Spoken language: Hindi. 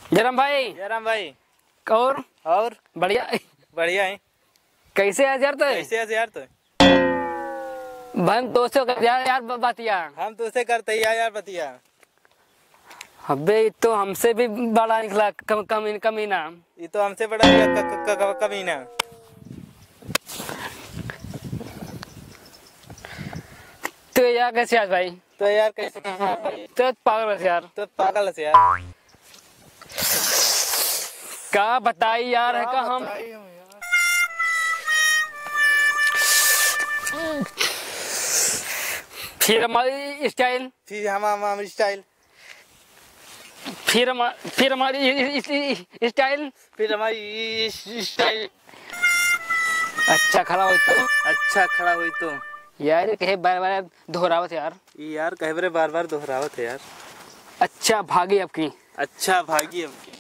जयराम भाई। जयराम भाई। और बढ़िया बढ़िया है। कैसे है यार? तो कैसे है यार? तो हम दोस्तों का यार बातिया हम तो उसे करते ही यार बतिया। अबे तो हमसे भी बड़ा निकला कमीना। ये तो हमसे बड़ा कमीना। तो यार कैसे आज भाई? तो यार कैसे? तो पागल है यार। तो पागल है यार। क्या बताई यार है का हम फिर हमारी स्टाइल फिर हमारी स्टाइल फिर हमारी स्टाइल फिर हमारी स्टाइल अच्छा खड़ा हो तो अच्छा खड़ा हुई तो यार कहे बार बार दोहरावत यार। यार कहे बार बार दोहरावत है यार। अच्छा भागी आपकी। अच्छा भागी अब